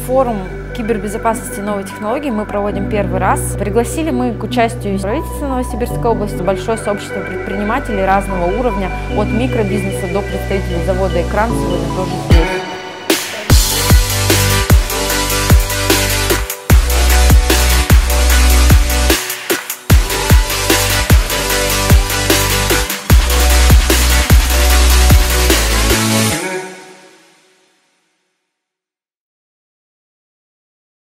Форум кибербезопасности и новых технологий мы проводим первый раз. Пригласили мы к участию правительства Новосибирской области, большое сообщество предпринимателей разного уровня, от микробизнеса до представителей завода «Экран» сегодня тоже